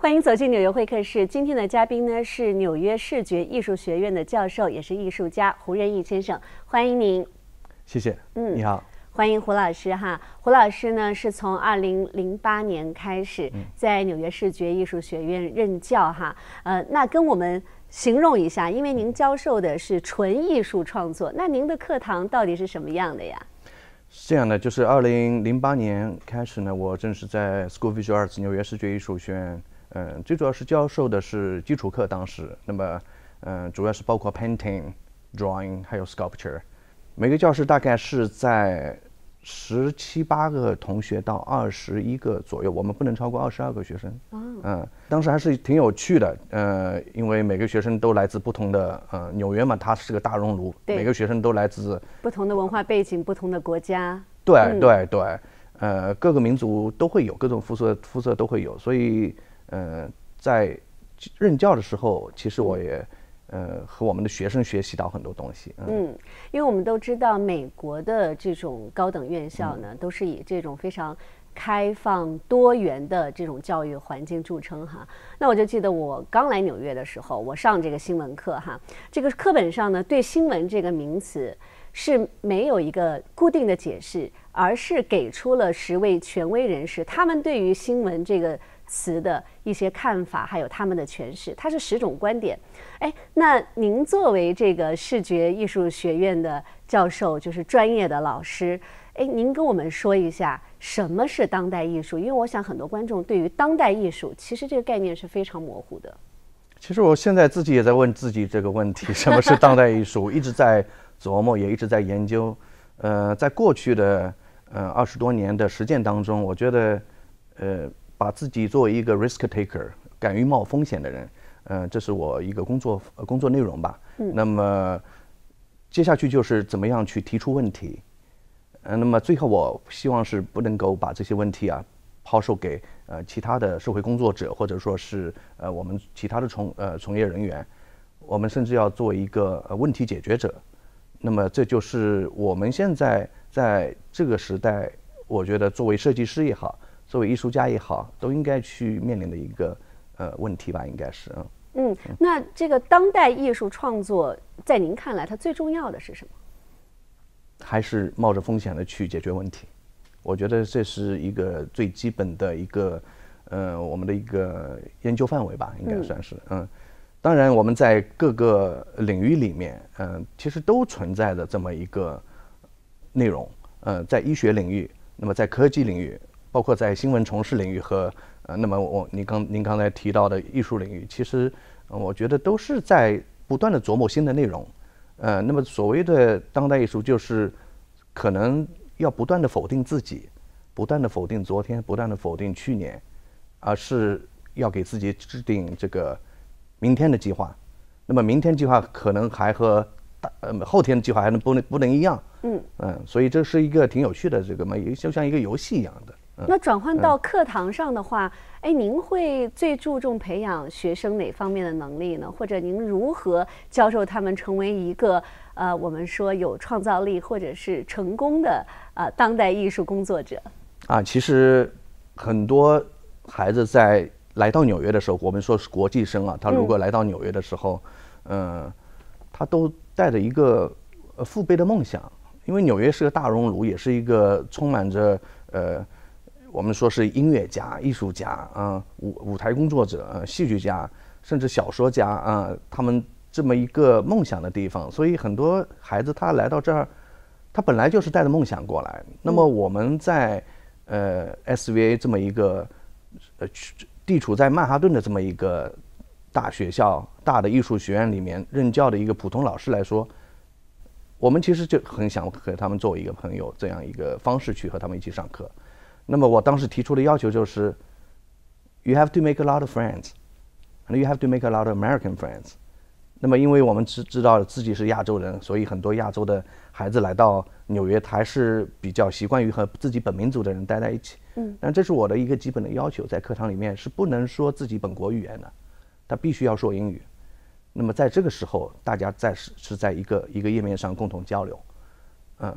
欢迎走进纽约会客室。今天的嘉宾呢是纽约视觉艺术学院的教授，也是艺术家胡仁义先生，欢迎您。 谢谢。你好。 欢迎胡老师哈。胡老师呢是从2008年开始在纽约视觉艺术学院任教哈。那跟我们形容一下，因为您教授的是纯艺术创作，那您的课堂到底是什么样的呀？ 是这样的，就是2008年开始呢，我正式在 School of Visual Arts 纽约视觉艺术学院，最主要是教授的是基础课，当时，那么，主要是包括 painting、drawing 还有 sculpture， 每个教室大概是在17、18个同学到21个左右，我们不能超过22个学生。当时还是挺有趣的，因为每个学生都来自不同的，纽约嘛，它是个大熔炉，每个学生都来自不同的文化背景、不同的国家。 对，各个民族都会有，各种肤色都会有，所以在任教的时候，其实我也和我们的学生学习到很多东西。 因为我们都知道美国的这种高等院校呢，都是以这种非常开放多元的这种教育环境著称哈。那我就记得我刚来纽约的时候，我上这个新闻课哈，这个课本上呢对新闻这个名词是没有一个固定的解释，而是给出了10位权威人士他们对于新闻这个词的一些看法，还有他们的诠释，它是10种观点。那您作为这个视觉艺术学院的教授，就是专业的老师，您跟我们说一下什么是当代艺术？因为我想很多观众对于当代艺术其实这个概念是非常模糊的。 其实我现在自己也在问自己这个问题，什么是当代艺术？一直在琢磨，也一直在研究。在过去的20多年的实践当中，我觉得把自己作为一个 risk taker， 敢于冒风险的人，这是我一个工作内容吧。那么接下去就是怎么样去提出问题。那么最后我希望是不能够把这些问题抛售给其他的社会工作者，或者说是我们其他的从业人员，我们甚至要做一个问题解决者。那么这就是我们现在在这个时代，我觉得作为设计师也好，作为艺术家也好，都应该去面临的一个问题吧，应该是。 那这个当代艺术创作在您看来它最重要的是什么？ 还是冒着风险的去解决问题，我觉得这是一个最基本的一个我们的一个研究范围吧，应该算是。当然我们在各个领域里面其实都存在着这么一个内容，在医学领域，那么在科技领域，包括在新闻从事领域和那么您刚才提到的艺术领域，其实我觉得都是在不断的琢磨新的内容。那么所谓的当代艺术，就是可能要不断的否定自己，不断的否定昨天，不断的否定去年，而是要给自己制定这个明天的计划。那么明天计划可能还和后天的计划还不能一样。所以这是一个挺有趣的这个嘛，就像一个游戏一样的。 那转换到课堂上的话，您会最注重培养学生哪方面的能力呢？或者您如何教授他们成为一个我们说有创造力或者是成功的当代艺术工作者？ 其实很多孩子在来到纽约的时候，我们说是国际生他如果来到纽约的时候，他都带着一个父辈的梦想，因为纽约是个大熔炉，也是一个充满着我们说是音乐家、艺术家舞台工作者、戏剧家，甚至小说家他们这么一个梦想的地方。所以很多孩子他来到这儿，他本来就是带着梦想过来。那么我们在SVA 这么一个地处在曼哈顿的这么一个大学校、大的艺术学院里面任教的一个普通老师来说，我们其实就很想和他们作为一个朋友这样一个方式去和他们一起上课。那么我当时提出的要求就是，You have to make a lot of friends, and you have to make a lot of American friends。那么因为我们知道自己是亚洲人，所以很多亚洲的孩子来到纽约还是比较习惯于和自己本民族的人待在一起。但这是我的一个基本的要求，在课堂里面是不能说自己本国语言的，他必须要说英语。那么在这个时候，大家是在一个页面上共同交流。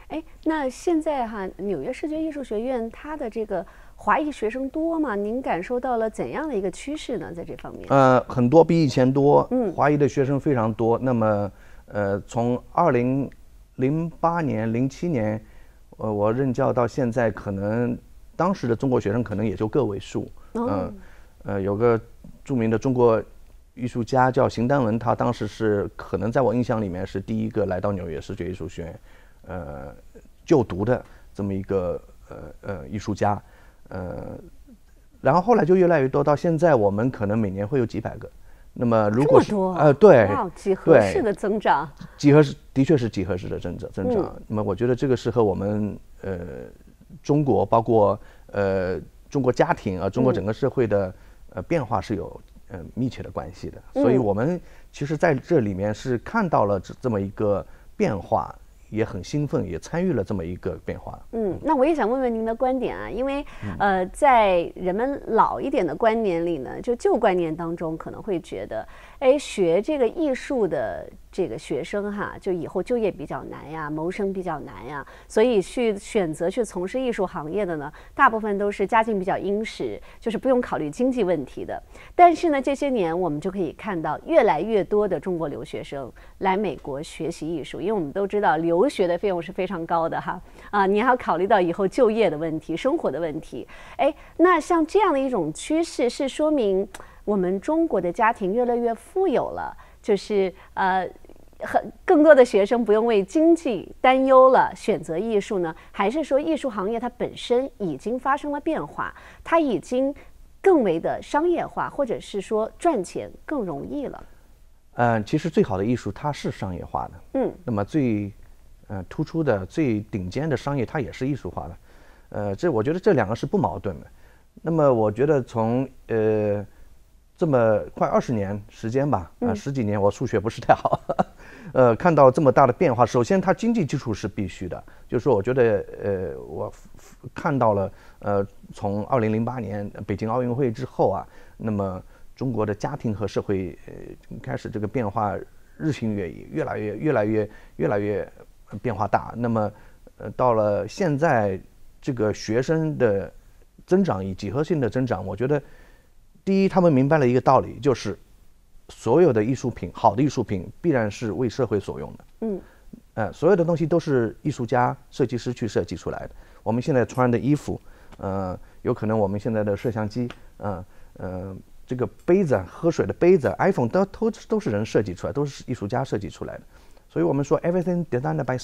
哎，那现在哈，纽约视觉艺术学院它的这个华裔学生多吗？您感受到了怎样的一个趋势呢？在这方面？ 很多，比以前多。华裔的学生非常多。那么，从2008年、07年，我任教到现在，可能当时的中国学生可能也就个位数。有个著名的中国艺术家叫邢丹文，他当时是可能在我印象里面是第一个来到纽约视觉艺术学院就读的这么一个艺术家。然后后来就越来越多，到现在我们可能每年会有几百个。那么如果是对， 哇，几何式的增长， 几何式的确是几何式的增长。那么我觉得这个是和我们中国包括中国家庭中国整个社会的变化是有密切的关系的。所以我们其实在这里面是看到了这么一个变化，也很兴奋，也参与了这么一个变化。 那我也想问问您的观点啊，因为在人们老一点的观念里呢，就旧观念当中可能会觉得，学这个艺术的这个学生哈，就以后就业比较难呀，谋生比较难呀，所以选择去从事艺术行业的呢，大部分都是家境比较殷实，就是不用考虑经济问题的。但是呢，这些年我们就可以看到越来越多的中国留学生来美国学习艺术，因为我们都知道留学的费用是非常高的哈，你还要考虑到以后就业的问题、生活的问题。那像这样的一种趋势，是说明我们中国的家庭越来越富有了，就是更多的学生不用为经济担忧了，选择艺术呢？还是说艺术行业它本身已经发生了变化，它已经更为的商业化，或者是说赚钱更容易了？ 其实最好的艺术它是商业化的。那么最突出的、最顶尖的商业它也是艺术化的。我觉得这两个是不矛盾的。那么我觉得从这么快20年时间吧，10几年，我数学不是太好，看到这么大的变化。首先，它经济基础是必须的，就是说，我觉得我看到了，从2008年北京奥运会之后啊，那么中国的家庭和社会开始这个变化日新月异，越来越变化大。那么到了现在，这个学生的增长以几何性的增长，我觉得。第一，他们明白了一个道理，就是所有的艺术品，好的艺术品必然是为社会所用的。所有的东西都是艺术家、设计师去设计出来的。我们现在穿的衣服，有可能我们现在的摄像机，这个杯子、喝水的杯子、iPhone 都是人设计出来，都是艺术家设计出来的。所以我们说 everything designed by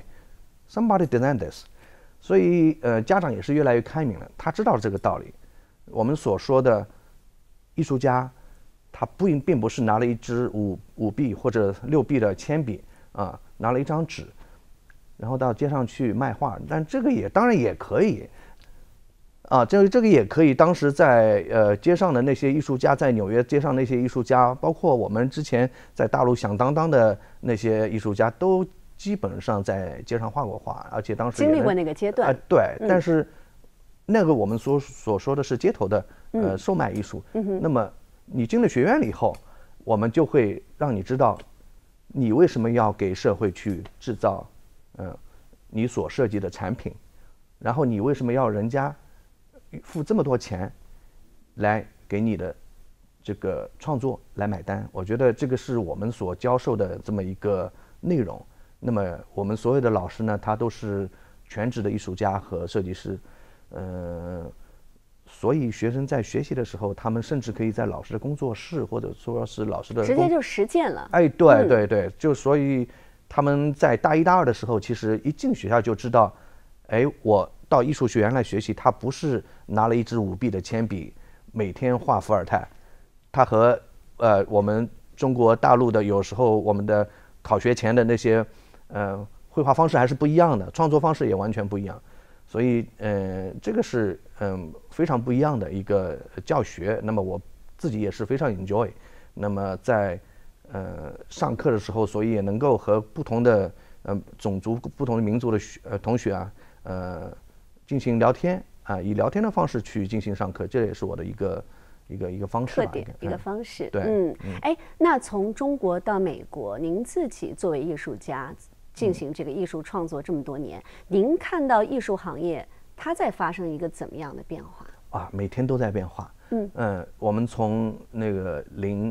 somebody designed this。所以家长也是越来越开明了，他知道这个道理。我们所说的艺术家，他并不是拿了一支5B 或者6B 的铅笔拿了一张纸，然后到街上去卖画。但这个当然也可以这个也可以。当时在街上的那些艺术家，在纽约街上那些艺术家，包括我们之前在大陆响当当的那些艺术家，都基本上在街上画过画，而且当时经历过那个阶段。 对，但是那个我们所说的是街头的售卖艺术。那么你进了学院了以后，我们就会让你知道，你为什么要给社会去制造你所设计的产品，然后你为什么要人家付这么多钱来给你的这个创作来买单。我觉得这个是我们所教授的这么一个内容。那么我们所有的老师呢，他都是全职的艺术家和设计师。所以学生在学习的时候，他们甚至可以在老师的工作室，或者说是老师的直接就实践了。 对，就所以他们在大1、大2的时候，其实一进学校就知道，我到艺术学院来学习，他不是拿了一支5B 的铅笔每天画伏尔泰，他和我们中国大陆的有时候我们的考学前的那些绘画方式还是不一样的，创作方式也完全不一样。所以这个是非常不一样的一个教学。那么我自己也是非常 enjoy。那么在上课的时候，所以也能够和不同的种族、不同的民族的同学进行聊天以聊天的方式去进行上课，这也是我的一个方式特点，一个方式。 对， 那从中国到美国，您自己作为艺术家， 进行这个艺术创作这么多年，您看到艺术行业它在发生一个怎么样的变化？ 每天都在变化。我们从那个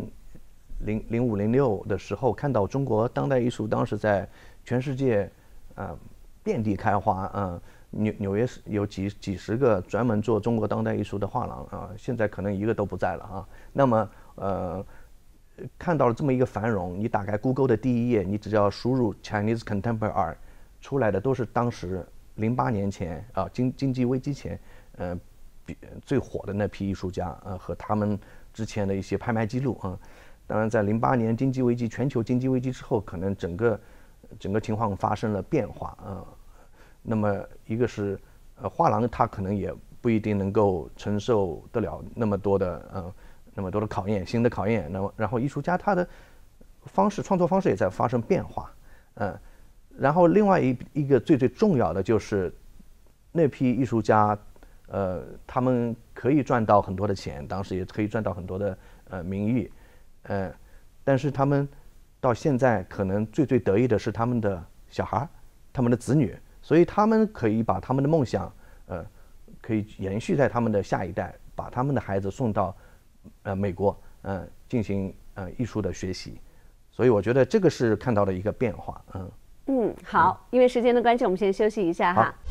0506的时候看到中国当代艺术当时在全世界遍地开花。纽约有几十个专门做中国当代艺术的画廊现在可能一个都不在了那么看到了这么一个繁荣，你打开 Google 的第一页，你只要输入 Chinese Contemporary Art， 出来的都是当时08年前经济危机前最火的那批艺术家和他们之前的一些拍卖记录当然在08年全球经济危机之后，可能整个情况发生了变化那么一个是画廊它可能也不一定能够承受得了那么多的考验，新的考验。然后艺术家他的创作方式也在发生变化然后另外一个最重要的就是那批艺术家他们可以赚到很多的钱，当时也可以赚到很多的名誉但是他们到现在可能最得意的是他们的小孩，他们的子女，所以他们可以把他们的梦想可以延续在他们的下一代，把他们的孩子送到美国进行艺术的学习。所以我觉得这个是看到的一个变化好，因为时间的关系，我们先休息一下哈。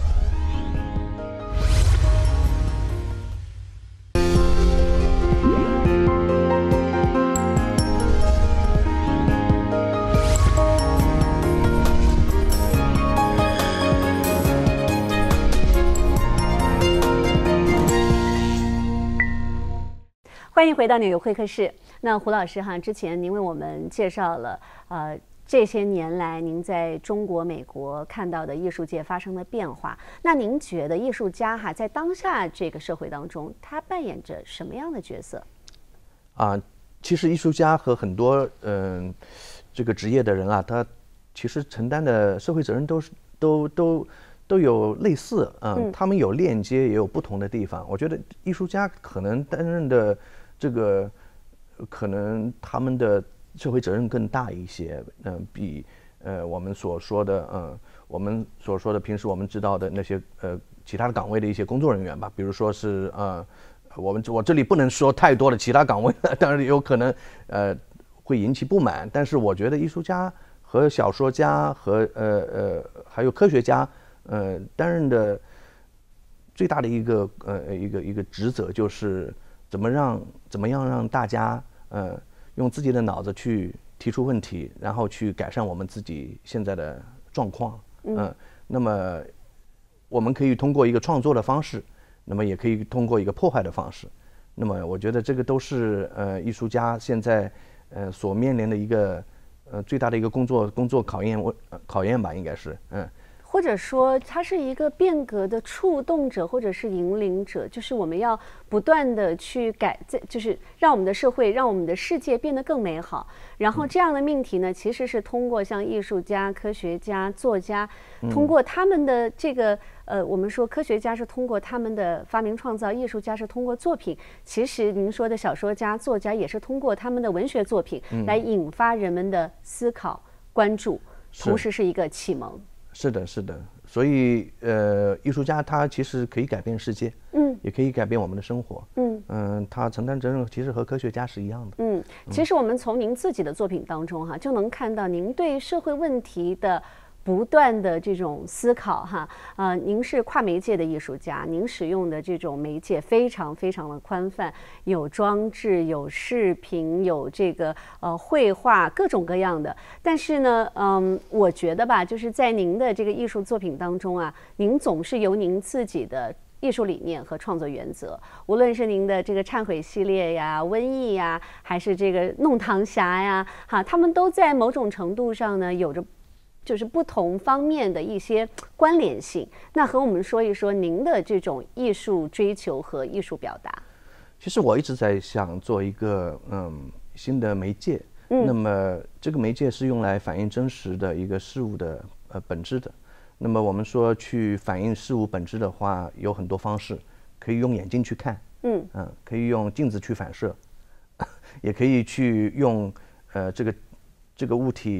欢迎回到纽约会客室。那胡老师之前您为我们介绍了这些年来您在中国、美国看到的艺术界发生的变化。那您觉得艺术家在当下这个社会当中，他扮演着什么样的角色？ 其实艺术家和很多这个职业的人他其实承担的社会责任都有类似他们有链接，也有不同的地方。我觉得艺术家可能担任的这个可能他们的社会责任更大一些比我们所说的平时我们知道的那些其他的岗位的一些工作人员吧，比如说是我这里不能说太多的其他岗位当然有可能会引起不满，但是我觉得艺术家和小说家和还有科学家担任的最大的一个职责就是怎么样让大家用自己的脑子去提出问题，然后去改善我们自己现在的状况那么我们可以通过一个创作的方式，那么也可以通过一个破坏的方式。那么我觉得这个都是艺术家现在所面临的一个最大的一个工作考验吧，应该是或者说它是一个变革的触动者或者是引领者，就是我们要不断的去就是让我们的社会让我们的世界变得更美好。然后这样的命题呢，其实是通过像艺术家、科学家、作家，通过他们的这个我们说科学家是通过他们的发明创造，艺术家是通过作品，其实您说的小说家、作家也是通过他们的文学作品来引发人们的思考、关注，同时是一个启蒙。 是的，所以艺术家他其实可以改变世界，也可以改变我们的生活，他承担责任其实和科学家是一样的。 其实我们从您自己的作品当中就能看到您对社会问题的不断的这种思考您是跨媒介的艺术家，您使用的这种媒介非常非常的宽泛，有装置，有视频，有这个绘画，各种各样的。但是呢，我觉得吧，就是在您的这个艺术作品当中您总是由您自己的艺术理念和创作原则，无论是您的这个忏悔系列呀、瘟疫呀，还是这个弄堂侠呀，他们都在某种程度上呢有着就是不同方面的一些关联性。那和我们说一说您的这种艺术追求和艺术表达。 其实我一直在想做一个新的媒介，那么这个媒介是用来反映真实的一个事物的本质的。那么我们说去反映事物本质的话，有很多方式，可以用眼睛去看，可以用镜子去反射，也可以去用这个物体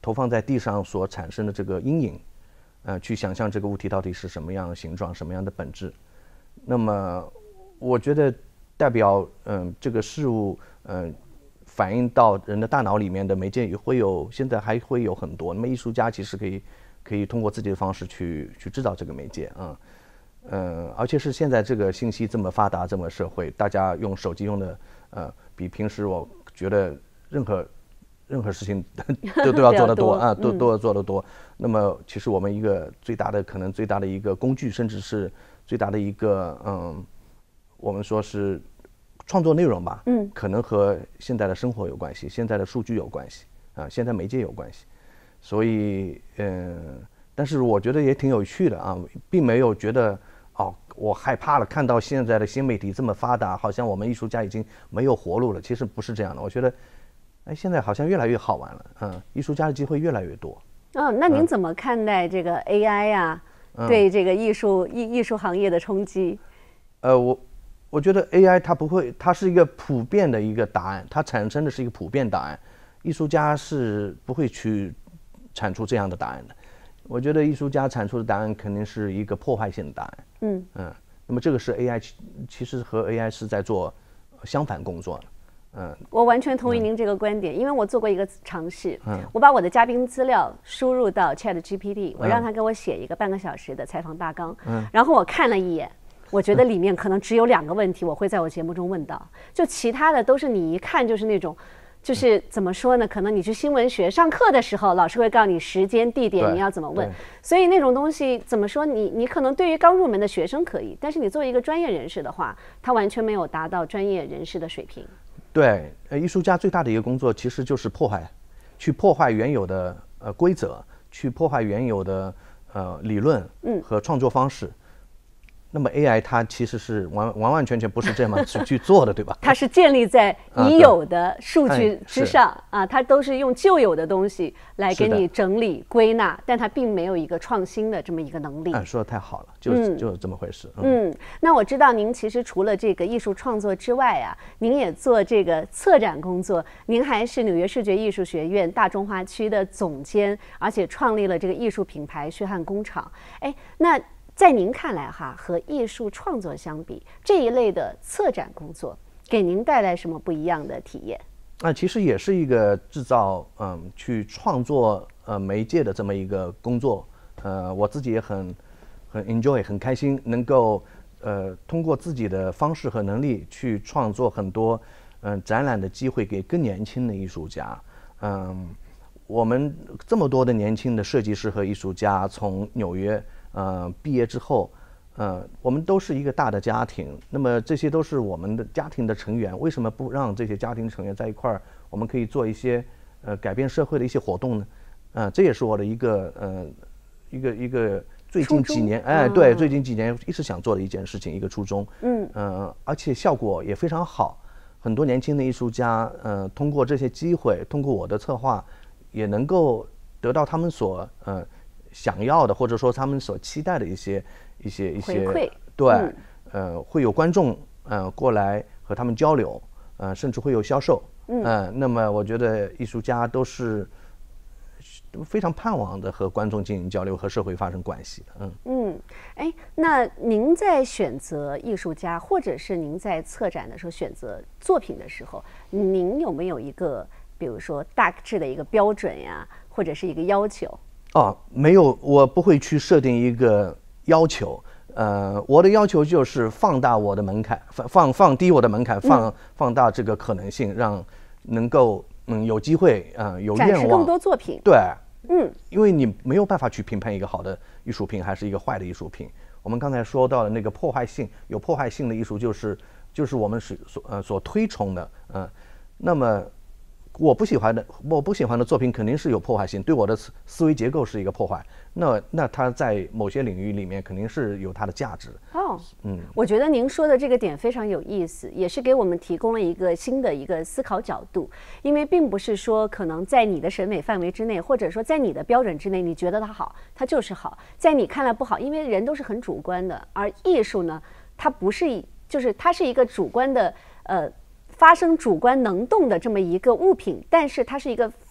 投放在地上所产生的这个阴影，去想象这个物体到底是什么样的形状、什么样的本质。那么，我觉得代表这个事物反映到人的大脑里面的媒介也会有，现在还会有很多。那么艺术家其实可以通过自己的方式去制造这个媒介啊。而且是现在这个信息这么发达，这么社会，大家用手机用的比平时我觉得任何事情都要做得多啊，都要做得多。那么其实我们一个最大的一个工具，甚至是最大的一个我们说是创作内容吧，可能和现在的生活有关系，现在的数据有关系啊，现在媒介有关系。所以但是我觉得也挺有趣的啊，并没有觉得我害怕了，看到现在的新媒体这么发达，好像我们艺术家已经没有活路了。其实不是这样的，我觉得，现在好像越来越好玩了，艺术家的机会越来越多。 那您怎么看待这个 AI 啊，对这个艺术行业的冲击？ 我觉得 AI 它是一个普遍的一个答案，它产生的是一个普遍答案，艺术家是不会去产出这样的答案的。我觉得艺术家产出的答案肯定是一个破坏性的答案。那么这个是 AI， 其实和 AI 是在做相反工作的。 我完全同意您这个观点，因为我做过一个尝试，我把我的嘉宾资料输入到 ChatGPT， 我让他给我写一个半个小时的采访大纲，然后我看了一眼，我觉得里面可能只有2个问题我会在我节目中问到，就其他的都是你一看就是那种。就是怎么说呢？可能你去新闻学上课的时候，老师会告诉你时间、地点，你要怎么问。所以那种东西怎么说？你可能对于刚入门的学生可以，但是你作为一个专业人士的话，他完全没有达到专业人士的水平。 对，艺术家最大的一个工作其实就是去破坏原有的规则，去破坏原有的理论和创作方式。那么 AI 它其实是完全不是这么去做的，对吧？ 它是建立在已有的数据之上它都是用旧有的东西来给你整理归纳，但它并没有一个创新的这么一个能力。 说得太好了，就这么回事。 那我知道您其实除了这个艺术创作之外您也做这个策展工作，您还是纽约视觉艺术学院大中华区的总监，而且创立了这个艺术品牌血汗工厂。那在您看来和艺术创作相比，这一类的策展工作给您带来什么不一样的体验？ 其实也是一个制造去创作媒介的这么一个工作。我自己也很 enjoy， 很开心，能够通过自己的方式和能力去创作很多展览的机会给更年轻的艺术家。我们这么多的年轻的设计师和艺术家从纽约毕业之后，我们都是一个大的家庭，那么这些都是我们的家庭的成员，为什么不让这些家庭成员在一块儿，我们可以做一些改变社会的一些活动呢？这也是我的一个最近几年最近几年一直想做的一件事情，一个初衷。而且效果也非常好，很多年轻的艺术家通过这些机会，通过我的策划，也能够得到他们所想要的，或者说他们所期待的一些回馈。 对，会有观众过来和他们交流，甚至会有销售。那么我觉得艺术家都是非常盼望的和观众进行交流，和社会发生关系的。 那您在选择艺术家，或者是您在策展的时候选择作品的时候，您有没有一个比如说大致的一个标准呀，或者是一个要求？ 没有，我不会去设定一个要求。我的要求就是放大我的门槛，放低我的门槛，放大这个可能性，让能够有机会有愿望展示更多作品。 对，因为你没有办法去评判一个好的艺术品还是一个坏的艺术品。我们刚才说到的那个破坏性，有破坏性的艺术就是我们所推崇的。那么我不喜欢的作品肯定是有破坏性，对我的思维结构是一个破坏。那它在某些领域里面肯定是有它的价值。 我觉得您说的这个点非常有意思，也是给我们提供了一个新的一个思考角度。因为并不是说可能在你的审美范围之内，或者说在你的标准之内，你觉得它好，它就是好；在你看来不好，因为人都是很主观的。而艺术呢，它不是，就是它是一个主观的发生主观能动的这么一个物品，但是它是一个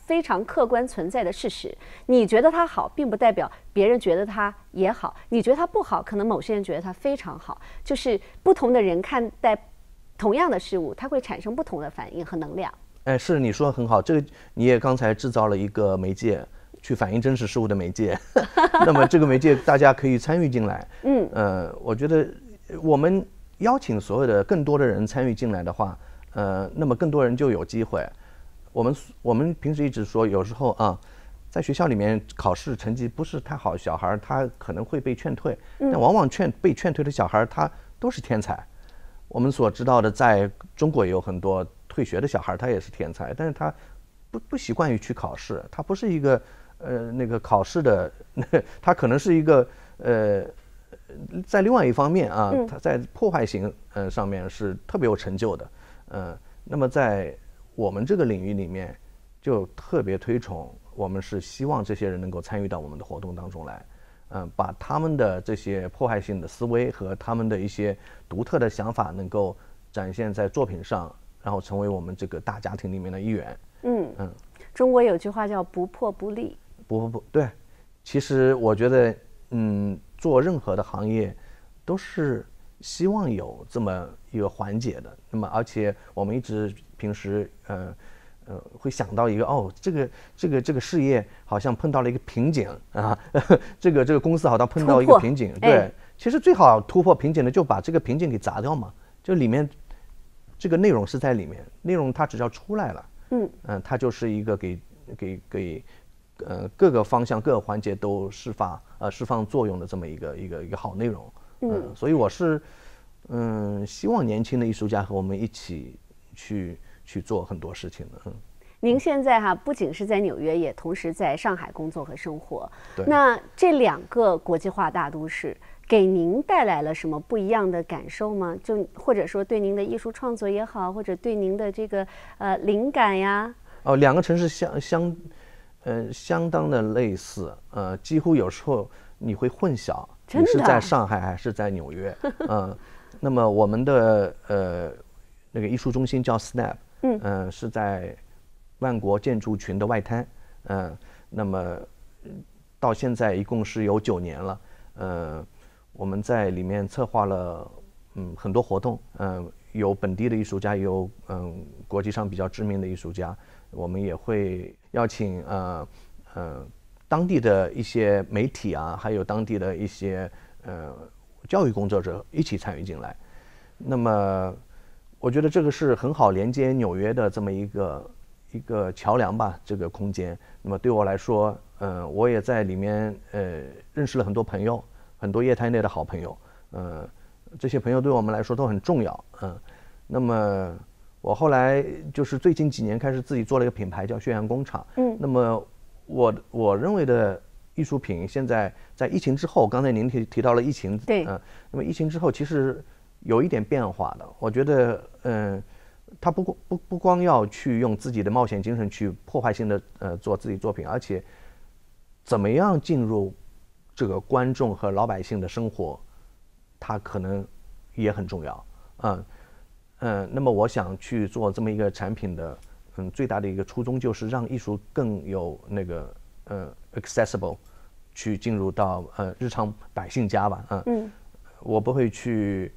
非常客观存在的事实。你觉得它好，并不代表别人觉得它也好；你觉得它不好，可能某些人觉得它非常好。就是不同的人看待同样的事物，它会产生不同的反应和能量。 哎，是你说的很好，这个你也刚才制造了一个媒介，去反映真实事物的媒介。那么这个媒介大家可以参与进来。我觉得我们邀请所有的更多的人参与进来的话，那么更多人就有机会。我们平时一直说，有时候啊，在学校里面考试成绩不是太好，小孩他可能会被劝退，但往往被劝退的小孩他都是天才。我们所知道的，在中国也有很多退学的小孩，他也是天才，但是他不习惯于去考试，他不是一个那个考试的，他可能是一个在另外一方面啊，他在破坏性上面是特别有成就的。那么在我们这个领域里面，就特别推崇，我们是希望这些人能够参与到我们的活动当中来，把他们的这些破坏性的思维和他们的一些独特的想法能够展现在作品上，然后成为我们这个大家庭里面的一员。 中国有句话叫不破不立。 不，对，其实我觉得，做任何的行业都是希望有这么一个环节的。那么，而且我们一直平时会想到一个这个事业好像碰到了一个瓶颈啊，这个公司好像碰到一个瓶颈。对，其实最好突破瓶颈的就把这个瓶颈给砸掉嘛，就里面这个内容是在里面，内容它只要出来了，它就是一个给各个方向各个环节都释放作用的这么一个好内容。所以我是希望年轻的艺术家和我们一起去做很多事情的。 您现在不仅是在纽约，也同时在上海工作和生活。 对。 那这两个国际化大都市给您带来了什么不一样的感受吗？就或者说对您的艺术创作也好，或者对您的这个灵感呀？ 两个城市相当的类似，几乎有时候你会混淆，你是在上海还是在纽约。那么我们的那个艺术中心叫 Snap，是在万国建筑群的外滩。那么到现在一共是有9年了。我们在里面策划了很多活动，有本地的艺术家，也有国际上比较知名的艺术家。我们也会邀请当地的一些媒体啊，还有当地的一些教育工作者一起参与进来。那么我觉得这个是很好连接纽约的这么一个桥梁吧，这个空间。那么对我来说，我也在里面认识了很多朋友，很多业态内的好朋友。这些朋友对我们来说都很重要。那么我后来就是最近几年开始自己做了一个品牌叫宣阳工厂。那么我认为的艺术品现在在疫情之后，刚才您提到了疫情。 对。 那么疫情之后其实有一点变化的，我觉得他不光要去用自己的冒险精神去破坏性的做自己作品，而且怎么样进入这个观众和老百姓的生活，它可能也很重要。那么我想去做这么一个产品的最大的一个初衷就是让艺术更有那个accessible， 去进入到日常百姓家吧。我不会去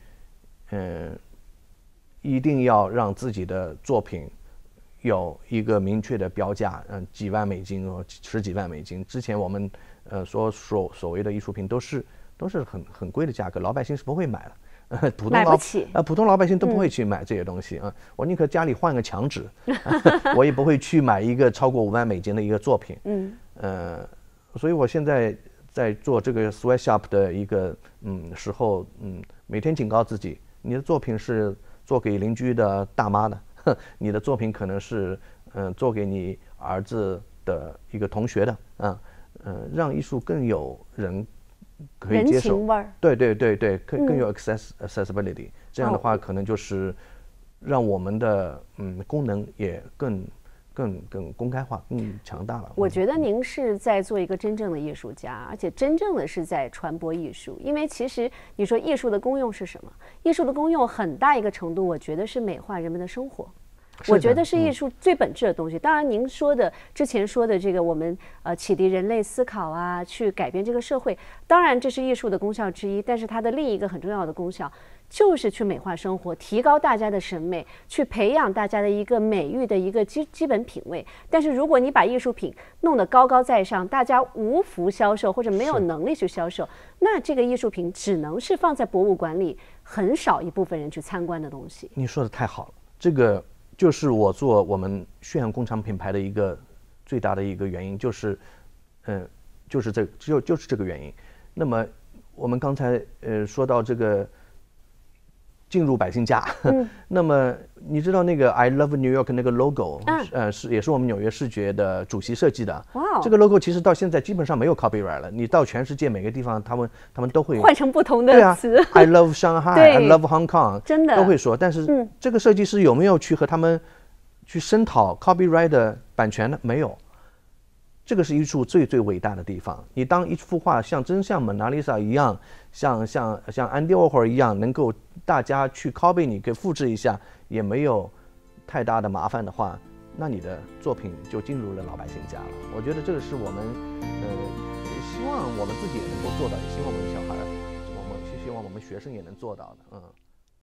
一定要让自己的作品有一个明确的标价，几万美金或10几万美金。之前我们所谓的艺术品都是很贵的价格，老百姓是不会买的。 买不起。 普通老百姓都不会去买这些东西。我宁可家里换个墙纸，我也不会去买一个超过5万美金的一个作品。所以我现在在做这个 sweatshop 的一个时候，每天警告自己，你的作品是做给邻居的大妈的，你的作品可能是做给你儿子的一个同学的。让艺术更有人可以接受， 人情味儿。 对，更有 accessibility。这样的话，可能就是让我们的功能也更公开化、更强大了。 我觉得您是在做一个真正的艺术家，而且真正的是在传播艺术。因为其实你说艺术的功用是什么？艺术的功用很大一个程度，我觉得是美化人们的生活。 我觉得是艺术最本质的东西。当然，您说的之前说的这个，我们启迪人类思考啊，去改变这个社会，当然这是艺术的功效之一。但是它的另一个很重要的功效，就是去美化生活，提高大家的审美，去培养大家的一个美育的一个基本品味。但是如果你把艺术品弄得高高在上，大家无福销售或者没有能力去销售，那这个艺术品只能是放在博物馆里，很少一部分人去参观的东西。 你说的太好了，这个就是我做我们宣扬工厂品牌的一个最大的一个原因，就是就是这个原因。那么我们刚才说到这个进入百姓家，那么你知道那个 I Love New York 那个 logo，也是我们纽约视觉的主席设计的。 哇， 这个 logo 其实到现在基本上没有 copyright 了，你到全世界每个地方，他们都会换成不同的词。 对啊，I love Shanghai，I love Hong Kong， 真的都会说。但是这个设计师有没有去和他们去申讨 copyright 的版权呢？没有。这个是艺术最伟大的地方。你当一幅画真像蒙娜丽莎一样，像安迪沃霍尔一样，能够大家去 copy 你，给复制一下，也没有太大的麻烦的话，那你的作品就进入了老百姓家了。我觉得这个是我们希望我们自己也能够做到，也希望我们小孩，希望我们学生也能做到的。